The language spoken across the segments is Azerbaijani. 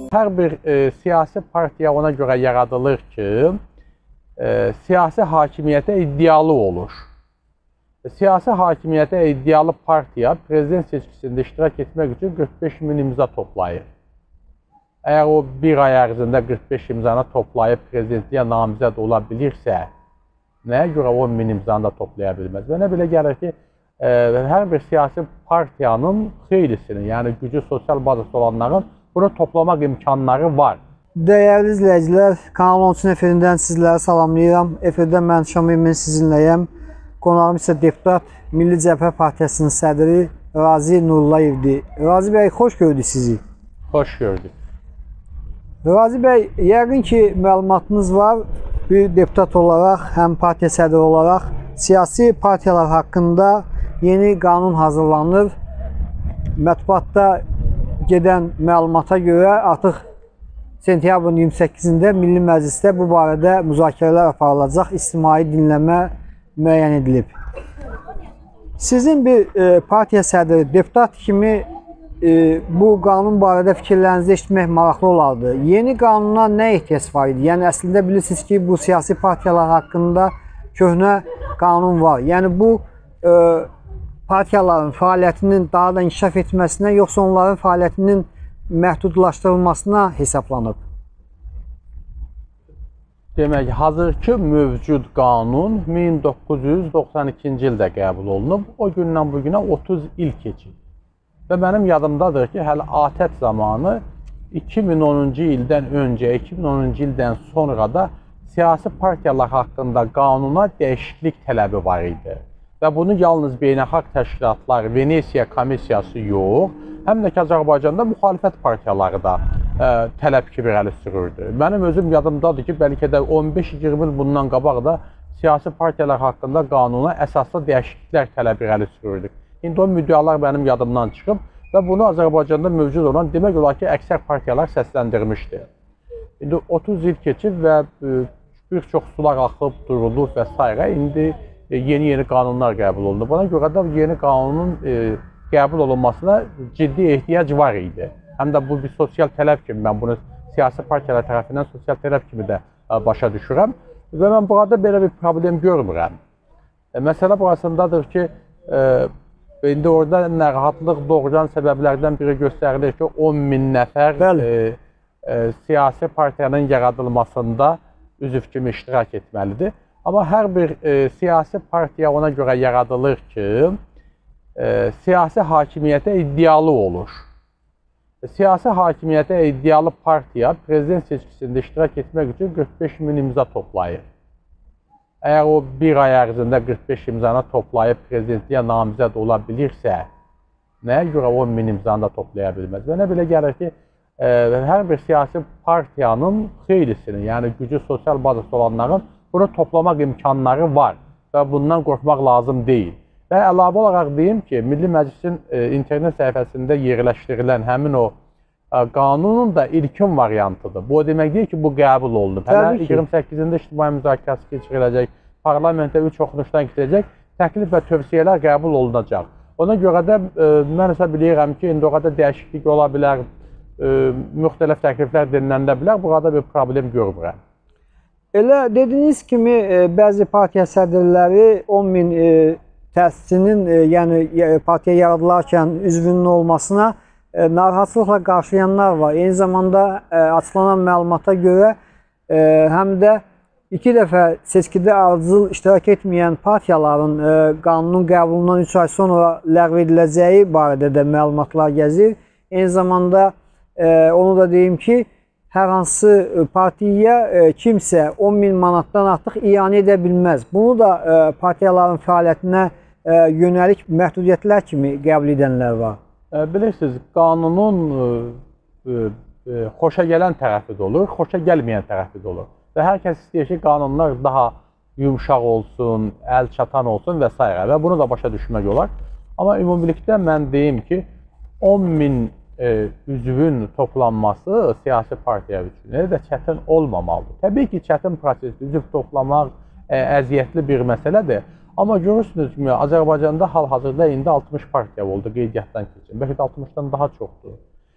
Hər bir siyasi partiya ona görə yaradılır ki, siyasi hakimiyyətə iddialı olur. Siyasi hakimiyyətə iddialı partiya prezident seçkisində iştirak etmək üçün 45.000 imza toplayır. Əgər o bir ay ərzində 45 imzanı toplayıb prezidentliyə namizəd ola bilirsə, nəyə görə 10.000 imzanı da toplaya bilməz? Mənə belə gəlir ki, hər bir siyasi partiyanın xeylisinin, yəni gücü sosial bazası olanların bunu toplamaq imkanları var. Dəyərli izləyicilər, Kanal 13 efirindən sizləri salamlayıram. Efirdə mən Şamil sizinləyəm. Qonağım isə deputat Milli Cəbhə Partiyasının sədri Razi Nurullayevdir. Razi bəy, xoş gördük sizi. Xoş gördük. Razi bəy, yəqin ki, məlumatınız var. Bir deputat olaraq, həm partiya sədri olaraq siyasi partiyalar haqqında yeni qanun hazırlanır. Mətbuatda gedən məlumata görə artıq sentyabrın 28-də Milli Məclisdə bu barədə müzakirələr aparılacaq, ictimai dinləmə müəyyən edilib. Sizin bir partiya sədri, deputat kimi bu qanun barədə fikirlərinizi eşitmək maraqlı olardı. Yeni qanuna nə ehtiyac var idi? Yəni, əslində bilirsiniz ki, bu siyasi partiyalar haqqında köhnə qanun var. Yəni, bu partiyaların fəaliyyətinin daha da inkişaf etməsinə, yoxsa onların fəaliyyətinin məhdudlaşdırılmasına hesablanıb? Demək, hazırki mövcud qanun 1992-ci ildə qəbul olunub. O gündən bu günə 30 il keçib. Və mənim yadımdadır ki, hələ ATƏT zamanı 2010-cu ildən öncə, 2010-cu ildən sonra da siyasi partiyalar haqqında qanuna dəyişiklik tələbi var idi. Və bunu yalnız beynəlxalq təşkilatlar, Venesiya komissiyası yox, həm də ki, Azərbaycanda müxalifət partiyaları da tələb kimi irəli sürürdü. Mənim özüm yadımdadır ki, bəlkə də 15-20 il bundan qabaq da siyasi partiyalar haqqında qanuna əsaslı dəyişikliklər tələb irəli sürürdük. İndi o müddialar mənim yadımdan çıxıb və bunu Azərbaycanda mövcud olan demək olar ki, əksər partiyalar səsləndirmişdi. İndi 30 il keçib və bir çox sular axıb, durulub və s. İndi yeni qanunlar qəbul olundu. Buna görə də yeni qanunun qəbul olunmasına ciddi ehtiyac var idi. Həm də bu bir sosial tələb kimi, mən bunu siyasi partiyalar tərəfindən sosial tələb kimi də başa düşürəm. Və mən burada belə bir problem görmürəm. Məsələ burasındadır ki, indi orada narahatlıq doğuran səbəblərdən biri göstərilir ki, 10.000 nəfər siyasi partiyanın yaradılmasında üzv kimi iştirak etməlidir. Amma hər bir siyasi partiya ona görə yaradılır ki, siyasi hakimiyyətə iddialı olur. Siyasi hakimiyyətə iddialı partiya prezident seçkisində iştirak etmək üçün 45.000 imza toplayır. Əgər o bir ay ərzində 45 imzanı toplayıb prezidentliyə namizəd ola bilirsə, nəyə görə 10.000 imzanı da toplaya bilməz? Mənə belə gəlir ki, hər bir siyasi partiyanın xeylisinin, yəni gücü sosial bazası olanların bunu toplamaq imkanları var və bundan qorxmaq lazım deyil. Və əlavə olaraq deyim ki, Milli Məclisin internet səhifəsində yerləşdirilən həmin o qanunun da ilkin variantıdır. Bu o demək deyil ki, bu qəbul olunub. Hələ 28-də ictimai müzakirəsi keçiriləcək, parlamentdə 3 oxunuşdan keçiriləcək, təklif və tövsiyələr qəbul olunacaq. Ona görə də mən hesab edirəm ki, indi orada dəyişiklik ola bilər, müxtəlif təkliflər dinlənilə bilər, burada bir problem görmürəm. Elə dediyiniz kimi, bəzi partiya sədrləri 10.000 təsisçinin, yəni partiya yaradılarkən üzvünün olmasına narahatçılıqla qarşılayanlar var. Eyni zamanda açıklanan məlumata görə həm də 2 dəfə seçkidə ardıcıl iştirak etməyən partiyaların qanunun qəbulundan 3 ay sonra ləğv ediləcəyi barədə də məlumatlar gəzir. Eyni zamanda onu da deyim ki, hər hansı partiyaya kimsə 10.000 manatdan artıq ianə edə bilməz. Bunu da partiyaların fəaliyyətinə yönəlik məhdudiyyətlər kimi qəbul edənlər var. Bilirsiniz, qanunun xoşa gələn tərəfi də olur, xoşa gəlməyən tərəfi də olur. Və hər kəs istəyir ki, qanunlar daha yumşaq olsun, əl çatan olsun və s. Və bunu da başa düşmək olar. Amma ümumilikdə mən deyim ki, 10.000 üzvün toplanması siyasi partiya üçün də çətin olmamalıdır. Təbii ki, çətin proses, üzv toplamaq əziyyətli bir məsələdir. Amma görürsünüz ki, Azərbaycanda hal-hazırda indi 60 partiya oldu qeydiyyatdan keçin. Bəlkə də 60-dan daha çoxdur.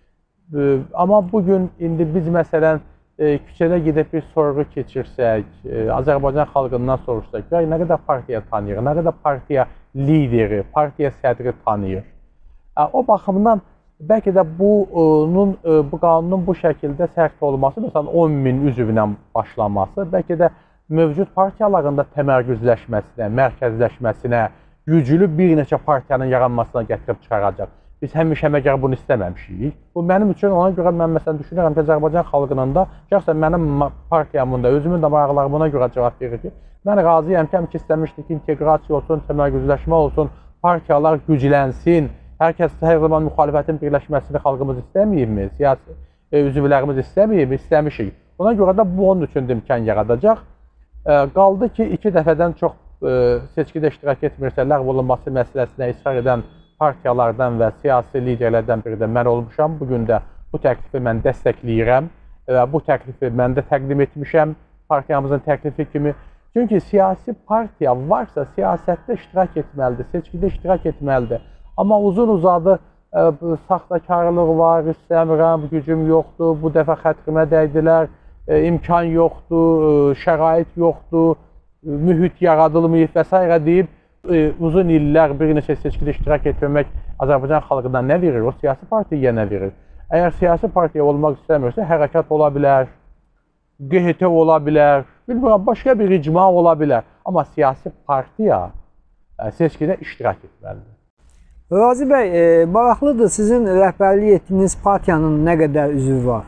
Amma bugün indi biz məsələn küçədə gedib bir sorğu keçirsək, Azərbaycan xalqından soruşsaq, nə qədər partiya tanıyır, nə qədər partiya lideri, partiya sədri tanıyır. O baxımdan bəlkə də bu qanunun bu şəkildə sərt olması, məsələn 10.000 üzvlə başlaması, bəlkə də mövcud partiyalarında təmərküzləşməsinə, mərkəzləşməsinə, güclü bir neçə partiyanın yaranmasına gətirib çıxaracaq. Biz həmişə bunu istəməmişik. Bu mənim üçün, ona görə mən məsələn düşünürəm ki, Azərbaycan xalqının da, şəxsən mənim partiyamın da, özümün də maraqlarına görə cavab verir ki, mən razıyam ki, istəmişdik ki, inteqrasiya olsun, təmərküzləşmə olsun, partiyalar güclənsin, hər kəs hər zaman müxalifətin birləşməsini xalqımız istəməyibmi, siyasi üzvlərimiz istəməyibmi, istəmişik. Ona görə də bu onun üçün imkan yaradacaq. Qaldı ki, 2 dəfədən çox seçkidə iştirak etmirsə, ləğv olunması məsələsinə israr edən partiyalardan və siyasi liderlərdən biri də mən olmuşam. Bugün də bu təklifi mən dəstəkləyirəm və bu təklifi mən də təqdim etmişəm partiyamızın təklifi kimi. Çünki siyasi partiya varsa siyasətdə iştirak etməlidir, seçkidə iştirak etməlidir. Amma uzun-uzadı saxtakarlıq var, istəmirəm, gücüm yoxdur, bu dəfə xətrimə dəydilər, imkan yoxdur, şərait yoxdur, mühit yaradılmayıb və s. deyib uzun illər bir neçə seçkidə iştirak etmək Azərbaycan xalqına nə verir? O siyasi partiyaya nə verir? Əgər siyasi partiya olmaq istəmirsə, hərəkat ola bilər, QHT ola bilər, bilmirəm, başqa bir icma ola bilər. Amma siyasi partiya seçkidə iştirak etməlidir. Razi bəy, maraqlıdır, sizin rəhbərlik etdiyiniz partiyanın nə qədər üzvü var?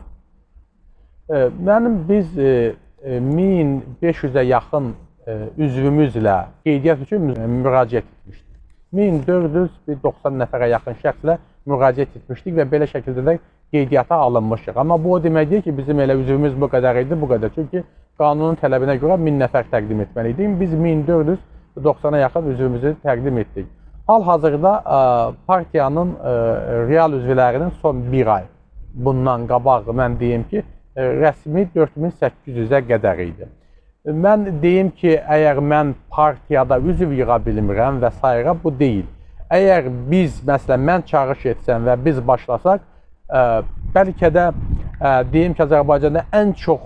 Biz 1500-ə yaxın üzvümüzlə qeydiyyat üçün müraciət etmişdik. 1490 nəfərə yaxın şəxslə müraciət etmişdik və belə şəkildə də qeydiyyata alınmışıq. Amma bu o deməkdir ki, bizim elə üzvümüz bu qədər idi, bu qədər. Çünki qanunun tələbinə görə 1000 nəfər təqdim etməliydik. Biz 1490-a yaxın üzvümüzü təqdim etdik. Hal-hazırda partiyanın real üzvlərinin son bir ay bundan qabaq mən deyim ki, rəsmi 4800-ə qədər idi. Mən deyim ki, əgər mən partiyada üzv yığa bilmirəm və s. bu deyil. Əgər biz, məsələn, mən çağırış etsəm və biz başlasaq, bəlkə də deyim ki, Azərbaycanda ən çox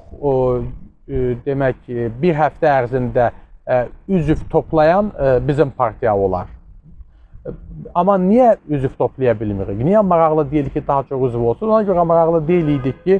demək, bir həftə ərzində üzv toplayan bizim partiya olar. Amma niyə üzv toplaya bilmirik? Niyə maraqlı deyil ki, daha çox üzv olsun? Ona görə maraqlı deyil idik ki,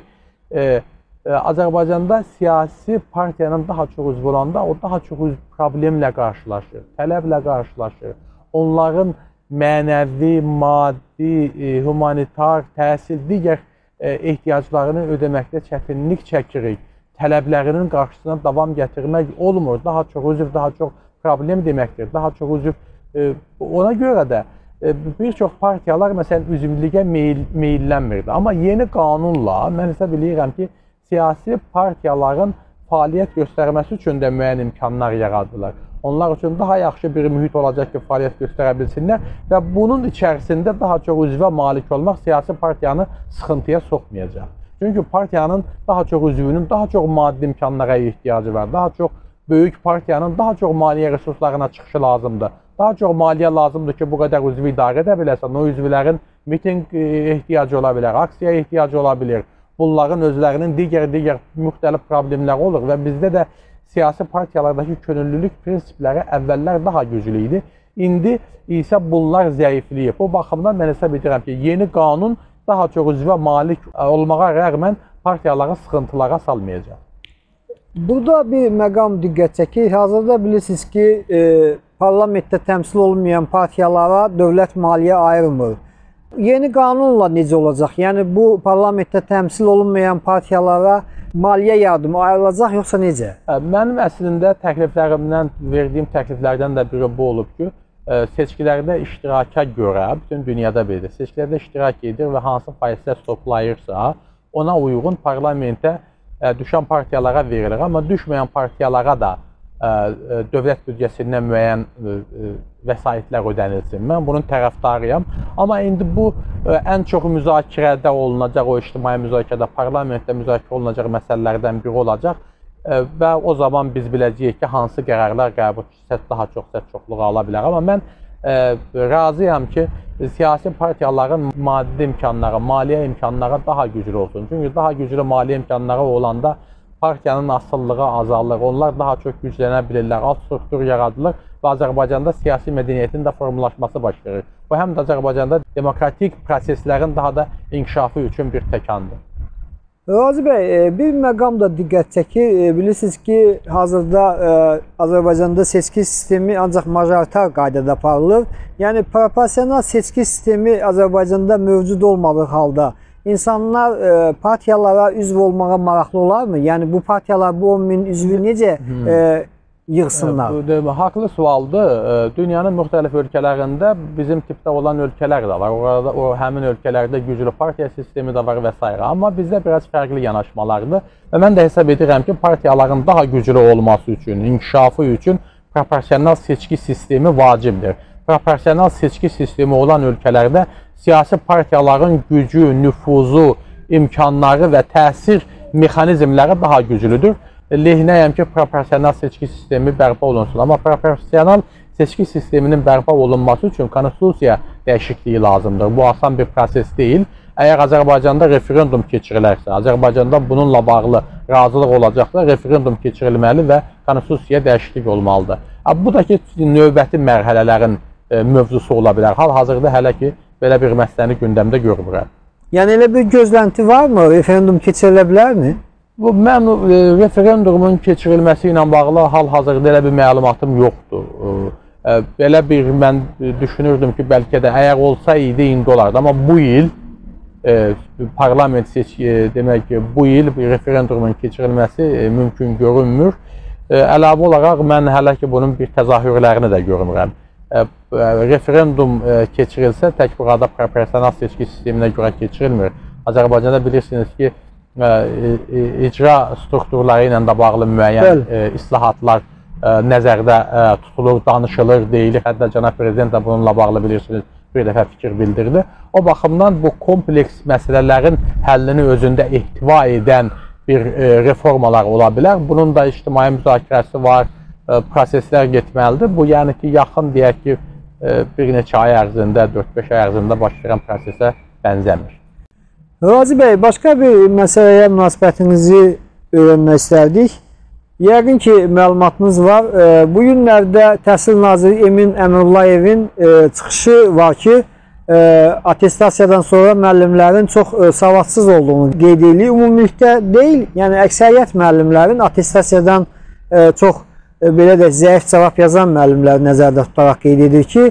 Azərbaycanda siyasi partiyanın daha çox üzv olanda o daha çox problemlə qarşılaşır, tələblə qarşılaşır. Onların mənəvi, maddi, humanitar, təhsil, digər ehtiyaclarını ödəməkdə çətinlik çəkirik. Tələblərinin qarşısına davam gətirmək olmur. Daha çox üzv, daha çox problem deməkdir. Daha çox üzv. Ona görə də bir çox partiyalar məsələn üzvlüyə meyillənmirdi. Amma yeni qanunla mən hesab edirəm ki, siyasi partiyaların fəaliyyət göstərməsi üçün də müəyyən imkanlar yaradılır. Onlar üçün daha yaxşı bir mühit olacaq ki, fəaliyyət göstərə bilsinlər və bunun içərisində daha çox üzvə malik olmaq siyasi partiyanı sıxıntıya soxmayacaq. Çünki partiyanın daha çox üzvünün daha çox maddi imkanlara ehtiyacı var. Daha çox böyük partiyanın daha çox maliyyə resurslarına çıxışı lazımdır. Daha çox maliyyə lazımdır ki, bu qədər üzvü idarə edə biləsən. O üzvlərin miting ehtiyacı ola bilər, aksiya ehtiyacı ola bilər. Bunların özlərinin digər müxtəlif problemləri olur və bizdə də siyasi partiyalardakı könüllülük prinsipləri əvvəllər daha güclü idi. İndi isə bunlar zəifləyib. Bu baxımdan mən hesab edirəm ki, yeni qanun daha çox üzvə malik olmağa rəğmən partiyaları sıxıntılara salmayacaq. Burada bir məqam diqqət çəkir. Hazırda bilirsiniz ki, parlamentdə təmsil olmayan partiyalara dövlət maliyyə ayırmır. Yeni qanunla necə olacaq? Yəni bu parlamentdə təmsil olunmayan partiyalara maliyyə yardımı ayrılacaq yoxsa necə? Mənim əslində təkliflərimdən, verdiyim təkliflərdən də biri bu olub ki, seçkilərdə iştiraka görə, bütün dünyada belədir, seçkilərdə iştirak edir və hansı faizlər toplayırsa, ona uyğun parlamentə düşən partiyalara verilir. Amma düşməyən partiyalara da dövlət büdcəsindən müəyyən vəsaitlər ödənilsin. Mən bunun tərəfdarıyam. Amma indi bu ən çox müzakirədə olunacaq, o ictimai müzakirədə, parlamentdə müzakirə olunacaq məsələlərdən biri olacaq və o zaman biz biləcəyik ki, hansı qərarlar qəbul etsə daha çox səs çoxluğu ala bilər. Amma mən razıyam ki siyasi partiyaların maddi imkanları, maliyyə imkanları daha güclü olsun. Çünki daha güclü maliyyə imkanları olanda partiyanın asıllığı azalır, onlar daha çox güclənə bilirlər, alt struktur yaradılır və Azərbaycanda siyasi mədəniyyətin də formulaşması baş verir. Bu həm də Azərbaycanda demokratik proseslərin daha da inkişafı üçün bir təkandır. Razi bəy, bir məqam da diqqət çəkir. Bilirsiniz ki, hazırda Azərbaycanda seçki sistemi ancaq majoritar qaydada aparılır. Yəni, proporsional seçki sistemi Azərbaycanda mövcud olmadığı halda insanlar partiyalara üzv olmağa maraqlı olarmı? Yəni, bu partiyalar bu 10 min üzvü necə yığsınlar? Haqlı sualdır. Dünyanın müxtəlif ölkələrində bizim tipdə olan ölkələr də var. Orada o həmin ölkələrdə güclü partiya sistemi də var və s. Amma bizdə biraz fərqli yanaşmalardır. Və mən də hesab edirəm ki, partiyaların daha güclü olması üçün, inkişafı üçün proporsional seçki sistemi vacibdir. Proporsional seçki sistemi olan ölkələrdə siyasi partiyaların gücü, nüfuzu, imkanları və təsir mexanizmləri daha güclüdür. Lehinəyəm ki, proporsional seçki sistemi bərpa olunsun. Amma proporsional seçki sisteminin bərpa olunması üçün konstitusiya dəyişikliyi lazımdır. Bu asan bir proses deyil. Əgər Azərbaycanda referendum keçirilərsə, Azərbaycanda bununla bağlı razılıq olacaqsa, referendum keçirilməli və konstitusiya dəyişiklik olmalıdır. Bu da ki, növbəti mərhələlərin mövzusu ola bilər. Hal-hazırda hələ ki, belə bir məsələni gündəmdə görmürəm. Yəni, elə bir gözlənti varmı? Referendum keçirilə bilərmi? Mən referendumun keçirilməsi ilə bağlı hal-hazırda elə bir məlumatım yoxdur. Belə bir mən düşünürdüm ki, bəlkə də əgər olsaydı indi olardı. Amma bu il parlament demək ki, bu il referendumun keçirilməsi mümkün görünmür. Əlavə olaraq mən hələ ki, bunun bir təzahürlərini də görmürəm. Referendum keçirilsə, tək burada proporsional seçki sisteminə görə keçirilmir. Azərbaycanda bilirsiniz ki, icra strukturları ilə də bağlı müəyyən islahatlar nəzərdə tutulur, danışılır, deyilir. Hətta cənab prezident də bununla bağlı bilirsiniz, bir dəfə fikir bildirdi. O baxımdan bu kompleks məsələlərin həllini özündə ehtiva edən bir reformalar ola bilər. Bunun da ictimai müzakirəsi var, proseslər getməlidir. Bu, yəni ki, yaxın deyək ki, bir neçə ay ərzində, 4-5 ay ərzində baş verən prosesə bənzəmir. Razi bəy, başqa bir məsələyə münasibətinizi öyrənmək istərdik. Yəqin ki, məlumatınız var. Bu günlərdə Təhsil Naziri Emin Əmrullayevin çıxışı var ki, atestasiyadan sonra müəllimlərin çox savadsız olduğunu qeyd edilir. Ümumilikdə deyil, yəni əksəriyyət müəllimlərin atestasiyadan çox belə də zəif cavab yazan müəllimləri nəzərdə tutaraq qeyd edir ki,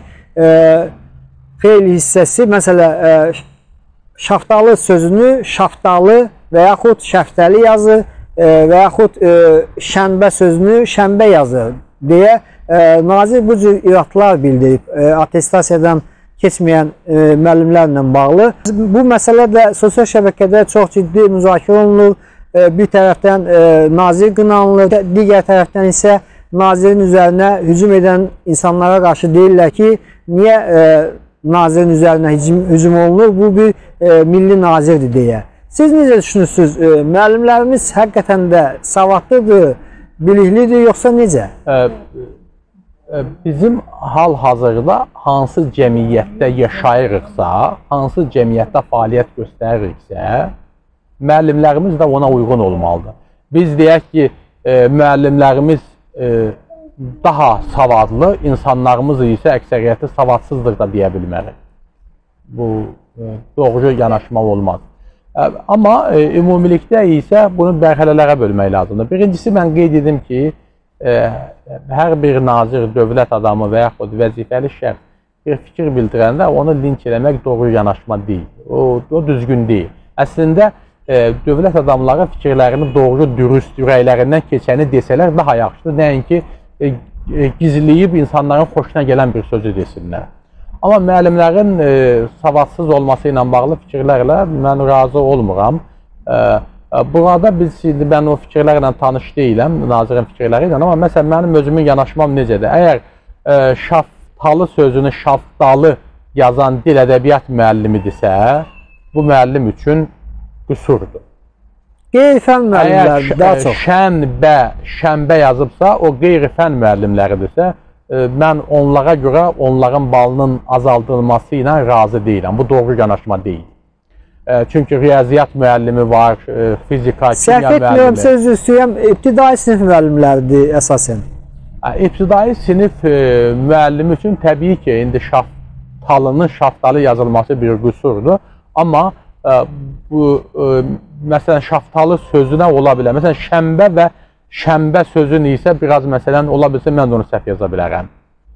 xeyli hissəsi, məsələ, şaftalı sözünü şaftalı və yaxud şəftəli yazır və yaxud şənbə sözünü şənbə yazır deyə nazir bu cür iradlar bildirib atestasiyadan keçməyən müəllimlərlə bağlı. Bu məsələ də sosial şəbəkədə çox ciddi müzakirə olunur. Bir tərəfdən nazir qınanılır, digər tərəfdən isə nazirin üzərinə hücum edən insanlara qarşı deyirlər ki, niyə nazirin üzərinə hücum olunur, bu bir milli nazirdir deyə. Siz necə düşünürsünüz? Müəllimlərimiz həqiqətən də savadlıdır, biliklidir, yoxsa necə? Bizim hal-hazırda hansı cəmiyyətdə yaşayırıqsa, hansı cəmiyyətdə fəaliyyət göstəririksə, müəllimlərimiz də ona uyğun olmalıdır. Biz deyək ki, müəllimlərimiz daha savadlı, insanlarımız isə əksəriyyəti savadsızdır da deyə bilmərik. Bu doğru yanaşma olmaz. Amma ümumilikdə isə bunu mərhələlərə bölmək lazımdır. Birincisi, mən qeyd edim ki, hər bir nazir, dövlət adamı və yaxud vəzifəli şəxs bir fikir bildirəndə onu linç eləmək doğru yanaşma deyil. O düzgün deyil. Əslində, dövlət adamları fikirlərini doğru, dürüst, ürəklərindən keçəni desələr daha yaxşıdır. Nəinki gizləyib insanların xoşuna gələn bir sözü desinlər. Amma müəllimlərin savadsız olması ilə bağlı fikirlərlə mən razı olmuram. Burada mən o fikirlərlə tanış deyiləm, nazirin fikirləri ilə, amma məsələn, mənim özümün yanaşmam necədir? Əgər şaftalı sözünü şaftalı yazan dil ədəbiyyat müəllimidirsə, bu müəllim üçün qüsurdur. Qeyri-fən müəllimlər daha çox. Şənbə yazıbsa, o qeyri-fən müəllimləridirsə, mən onlara görə onların balının azaldılması ilə razı deyiləm. Bu doğru yanaşma deyil. Çünki riyaziyyat müəllimi var, fizika, kimya müəllimi. Səhv etmirəmsə, üzr istəyirəm, ibtidai sinif müəllimləridir əsasən. İbtidai sinif müəllimi üçün təbii ki, indi şaftalının şaftalı yazılması bir qüsurdur. Amma bu, məsələn, şaftalı sözünə ola bilər. Məsələn, şənbə və şənbə sözün isə biraz, məsələn, ola bilsə, mən də onu səhv yaza bilərəm.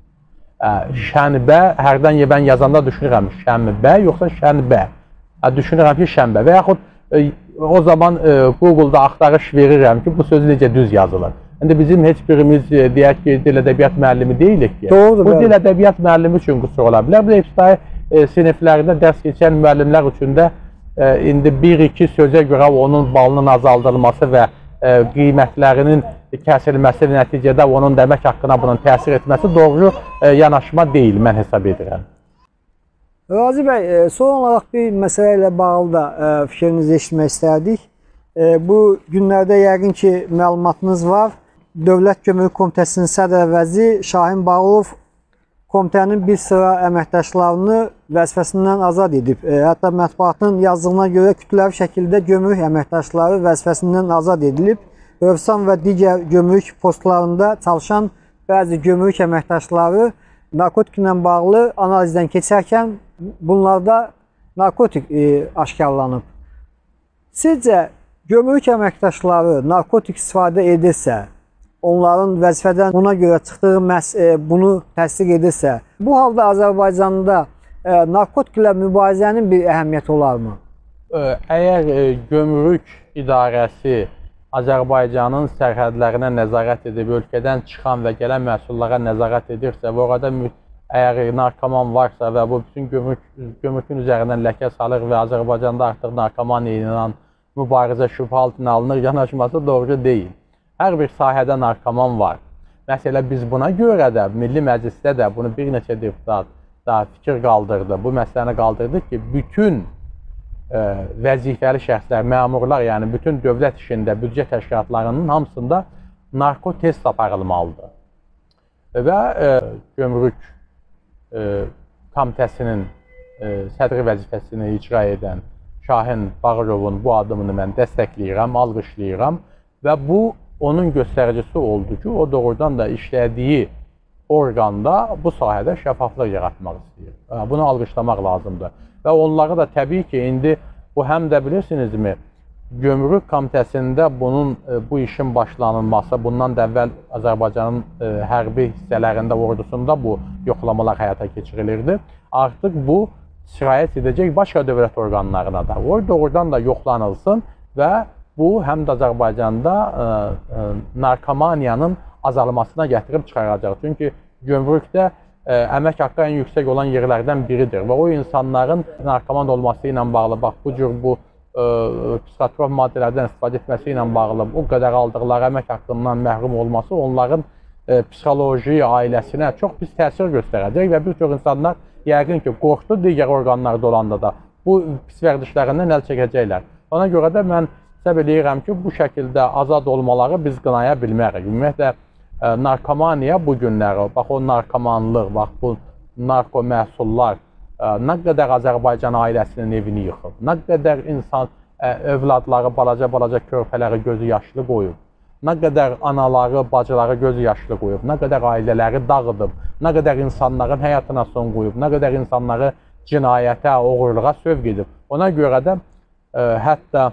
Şənbə, hərdən mən yazanda düşünürəm, şənbə, yoxsa şənbə. Düşünürəm ki, şənbə və yaxud o zaman Google-da axtarış verirəm ki, bu söz necə düz yazılır. İndi bizim heç birimiz deyək ki, dil ədəbiyyat müəllimi deyilik ki. Doğrudur, bu dil ədəbiyyat müəllimi üçün qüsur ola bilər. Bu da ibtidai siniflərində dərs keçən müəllimlər üçün də indi bir-iki sözə görə onun balının azaldılması və qiymətlərinin kəsilməsi və nəticədə onun demək haqqına bunun təsir etməsi doğru yanaşma deyil, mən hesab edirəm. Razi bəy, son olaraq bir məsələ ilə bağlı da fikrinizi eşitmək istərdik. Bu günlərdə yəqin ki, məlumatınız var. Dövlət Gömrük Komitəsinin sədr vəziri Şahin Bağırov komitənin bir sıra əməkdaşlarını vəzifəsindən azad edib. Hətta mətbuatın yazdığına görə kütləvi şəkildə gömrük əməkdaşları vəzifəsindən azad edilib. Rövsan və digər gömrük postlarında çalışan bəzi gömrük əməkdaşları narkotiklə bağlı analizdən keçərkən bunlarda narkotik aşkarlanıb. Sizcə, gömrük əməkdaşları narkotik istifadə edirsə, onların vəzifədən buna görə çıxdığı məhz bunu təsdiq edirsə, bu halda Azərbaycanda narkotiklə mübarizənin bir əhəmiyyəti olarmı? Əgər gömrük idarəsi Azərbaycanın sərhədlərinə nəzarət edib, ölkədən çıxan və gələn məhsullara nəzarət edirsə və orada əgər narkoman varsa və bu bütün gömrükün üzərindən ləkə salır və Azərbaycanda artıq narkomaniya ilə mübarizə şübhə altına alınır, yanaşması doğru deyil. Hər bir sahədə narkoman var. Məsələ biz buna görə də Milli Məclisdə də bunu bir neçə deputat da fikir qaldırdı. Bu məsələni qaldırdı ki, bütün vəzifəli şəxslər, məmurlar, yəni bütün dövlət işində, büdcə təşkilatlarının hamısında narkotest aparılmalıdır. Və Gömrük Komitəsinin sədri vəzifəsini icra edən Şahin Bağırovun bu adımını mən dəstəkləyirəm, alqışlayıram və bu onun göstəricisi oldu ki, o doğrudan da işlədiyi orqanda bu sahədə şəffaflıq yaratmaq istəyir. Bunu alqışlamaq lazımdır. Və onları da təbii ki, indi bu həm də bilirsinizmi, Gömrük Komitəsində bunun, bu işin başlanılması, bundan da əvvəl Azərbaycanın hərbi hissələrində, ordusunda bu yoxlamalar həyata keçirilirdi. Artıq bu sirayət edəcək başqa dövlət orqanlarına da. Doğrudan da yoxlanılsın və bu həm də Azərbaycanda narkomaniyanın azalmasına gətirib çıxaracaq. Çünki gömrükdə əmək haqqı ən yüksək olan yerlərdən biridir və o insanların narkoman olması ilə bağlı, bax bu cür bu psixotrop maddələrdən istifadə etməsi ilə bağlı o qədər aldıqları əmək haqqından məhrum olması onların psixoloji, ailəsinə çox pis təsir göstərəcək və bir çox insanlar yəqin ki, qorxdu digər orqanlarda olanda da bu pis vərdişlərindən əl çəkəcəklər. Ona görə də mən hesab edirəm ki, bu şəkildə azad olmaları biz qınaya bilmərik. Ümumiyyətlə, narkomaniya bu günləri, bax o narkomanlıq, bax bu narko məhsullar nə qədər Azərbaycan ailəsinin evini yıxıb, nə qədər insan övladları, balaca körpələri gözü yaşlı qoyub, nə qədər anaları, bacıları gözü yaşlı qoyub, nə qədər ailələri dağıdıb, nə qədər insanların həyatına son qoyub, nə qədər insanları cinayətə, oğurluğa sövq edib. Ona görə də hətta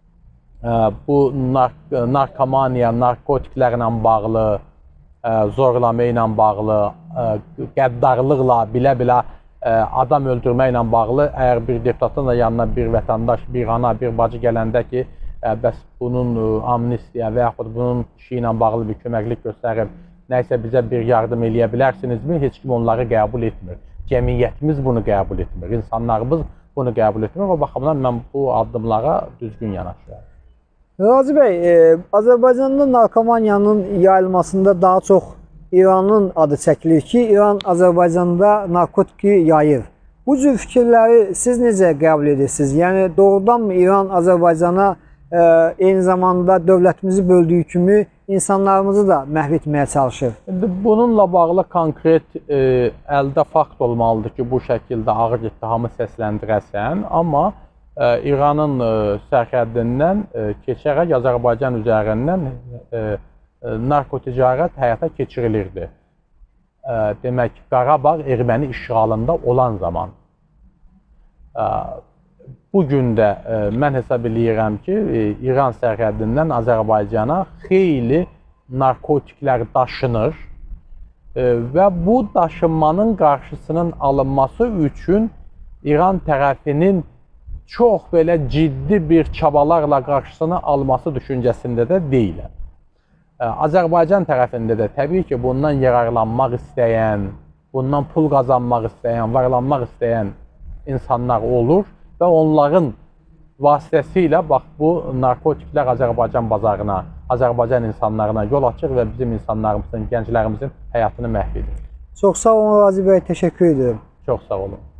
bu narkomaniya, narkotiklərlə bağlı, zorlama ilə bağlı, qəddarlıqla, bilə-bilə adam öldürməklə bağlı, əgər bir deputatın da yanına bir vətəndaş, bir ana, bir bacı gələndə ki, bəs bunun amnistiya və yaxud bunun işi ilə bağlı bir köməklik göstərib, nəysə bizə bir yardım eləyə bilərsinizmi? Heç kim onları qəbul etmir. Cəmiyyətimiz bunu qəbul etmir, insanlarımız bunu qəbul etmir. O baxımdan mən bu addımlara düzgün yanaşıram. Razi bəy, Azərbaycanda narkomaniyanın yayılmasında daha çox İranın adı çəkilir ki, İran Azərbaycanda narkotiki yayır. Bu cür fikirləri siz necə qəbul edirsiniz? Yəni, doğrudanmı İran Azərbaycana eyni zamanda dövlətimizi böldüyü kimi insanlarımızı da məhv etməyə çalışır. İndi bununla bağlı konkret əldə fakt olmalıdır ki, bu şəkildə ağır ittihamı səsləndirəsən, amma İranın sərhəddindən keçərək Azərbaycan üzərindən narkoticarət həyata keçirilirdi. Demək, Qarabağ erməni işğalında olan zaman. Bugün də mən hesab edirəm ki, İran sərhəddindən Azərbaycana xeyli narkotiklər daşınır və bu daşınmanın qarşısının alınması üçün İran tərəfinin çox belə ciddi bir çabalarla qarşısını alması düşüncəsində də deyiləm. Azərbaycan tərəfində də təbii ki, bundan yararlanmaq istəyən, bundan pul qazanmaq istəyən, varlanmaq istəyən insanlar olur və onların vasitəsilə bax bu narkotiklər Azərbaycan bazarına, Azərbaycan insanlarına yol açır və bizim insanlarımızın, gənclərimizin həyatını məhv edir. Çox sağ olun Razi bəy, təşəkkür edirəm. Çox sağ olun.